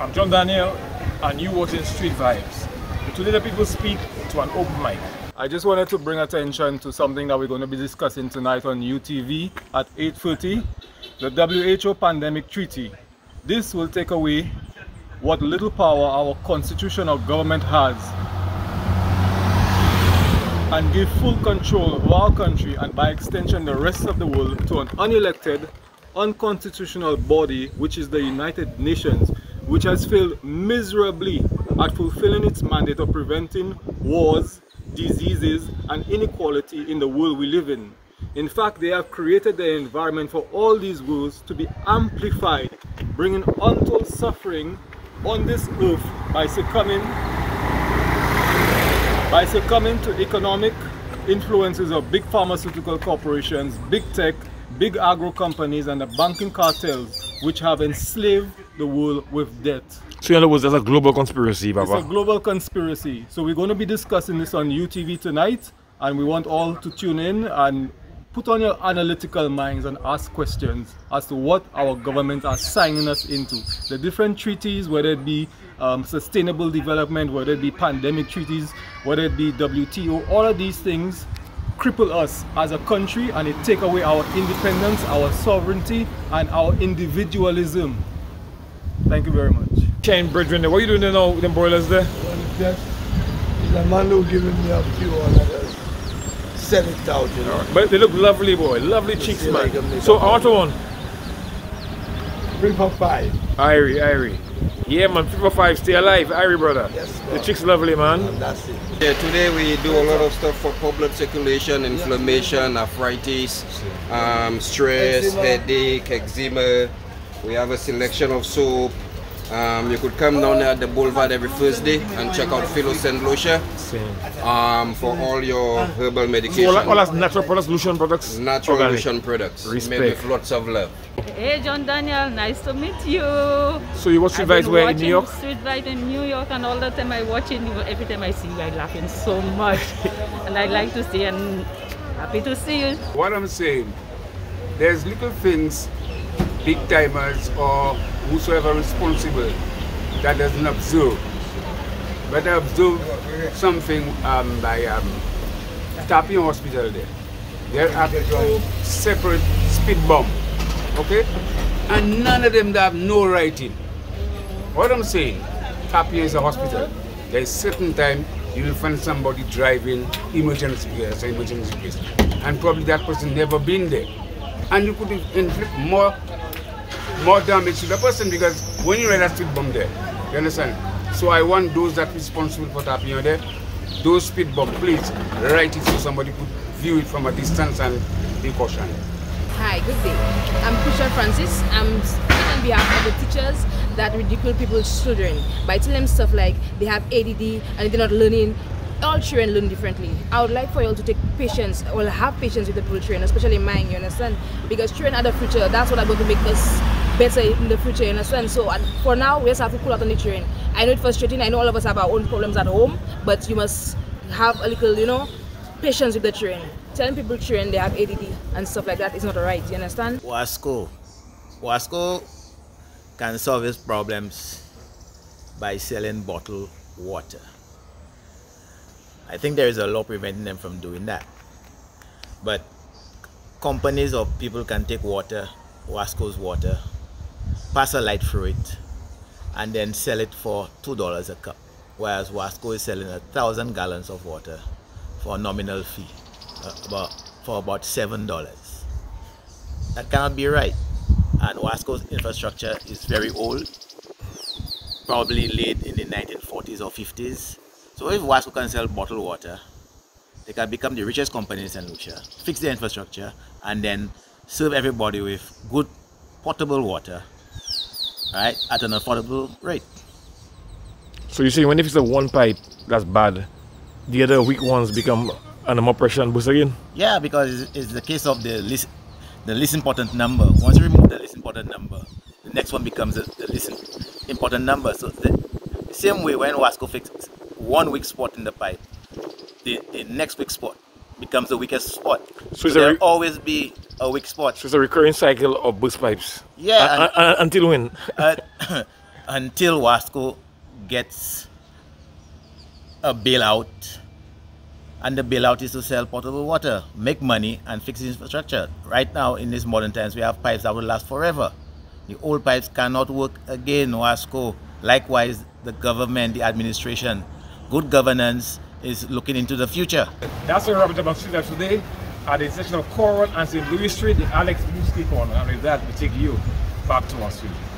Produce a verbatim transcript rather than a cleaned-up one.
I'm John Daniel, and you watching Street Vibes. Today the people speak to an open mic. I just wanted to bring attention to something that we're going to be discussing tonight on U T V at eight thirty, the W H O Pandemic Treaty. This will take away what little power our constitutional government has and give full control of our country and by extension the rest of the world to an unelected, unconstitutional body which is the United Nations, which has failed miserably at fulfilling its mandate of preventing wars, diseases and inequality in the world we live in. In fact, they have created the environment for all these woes to be amplified, bringing untold suffering on this earth by succumbing by succumbing to economic influences of big pharmaceutical corporations, big tech, big agro companies and the banking cartels which have enslaved the world with debt. So in other words, there's a global conspiracy, Baba. It's a global conspiracy. So we're going to be discussing this on U T V tonight, and we want all to tune in and put on your analytical minds and ask questions as to what our government are signing us into. The different treaties, whether it be um, sustainable development, whether it be pandemic treaties, whether it be W T O, all of these things cripple us as a country and it take away our independence, our sovereignty and our individualism. Thank you very much. Shine brethren, what are you doing there now with them broilers there? There's a man who giving me a few others. Sell it out, you know. But they look lovely, boy. Lovely cheeks, man. Like So, how much one? Three for five. Irie, Irie. Yeah, man. Three for five. Stay alive, Irie, brother. Yes, the chicks lovely, man. And that's it. Yeah, today we do a lot of stuff for blood circulation, inflammation, arthritis, um, stress, Eczema. headache, eczema. We have a selection of soap. Um, you could come down there at the boulevard every Thursday and check out saint Lucia um, for all your herbal medication. So all, all that's natural products, Lucian products? Natural organic. Lucian products. Respect. Made with lots of love. Hey John Daniel, nice to meet you. So you watch Street I've Vibes been where in New York? Street Vibes in New York, and all the time I watch it, every time I see you, I'm laughing so much. And I like to see and happy to see you. What I'm saying, there's little things big timers or whosoever responsible that doesn't observe. But I observed something um, by um, Tapping Hospital there. There are two separate speed bumps, okay? And none of them have no writing. What I'm saying, Tapping is a hospital. There's certain time you will find somebody driving emergency place, emergency place, and probably that person never been there. And you could inflict more more damage to the person because when you ride that speed bump there, you understand? So I want those that are responsible for tapping on there, those speed bump, please write it so somebody could view it from a distance and be cautioned. Hi, good day. I'm Christian Francis. I'm speaking on behalf of the teachers that ridicule people's children by telling them stuff like they have A D D and they're not learning. All children learn differently. I would like for you all to take patience, or have patience with the people children, especially mine, you understand? Because children are the future. That's what are going to make us better in the future, you understand? So and for now, we just have to pull out on the children. I know it's frustrating. I know all of us have our own problems at home, but you must have a little, you know, patience with the children. Telling people children they have A D D and stuff like that is not right, you understand? Wasco. Wasco can solve its problems by selling bottled water. I think there is a law preventing them from doing that. But companies or people can take water, Wasco's water, pass a light through it, and then sell it for two dollars a cup. Whereas Wasco is selling a thousand gallons of water for a nominal fee, uh, about, for about seven dollars. That cannot be right. And Wasco's infrastructure is very old, probably late in the nineteen forties or fifties. So if Wasco can sell bottled water, they can become the richest company in Saint Lucia, fix the infrastructure, and then serve everybody with good potable water, right, at an affordable rate. So you see, when if it's a one pipe that's bad, the other weak ones become under more pressure and boost again? Yeah, because it's, it's the case of the least, the least important number. Once you remove the least important number, the next one becomes the, the least important number. So the, the same way when Wasco fixes one weak spot in the pipe, the, the next weak spot becomes the weakest spot. So, so there'll always be a weak spot. So it's a recurring cycle of burst pipes. Yeah. Uh, uh, until when? uh, until Wasco gets a bailout, and the bailout is to sell potable water, make money, and fix infrastructure. Right now, in these modern times, we have pipes that will last forever. The old pipes cannot work again, Wasco. Likewise, the government, the administration, good governance is looking into the future. That's what we're about today at the intersection of Coral and Saint Louis Street in Alex Blue Corner. And with that, we take you back to our studio.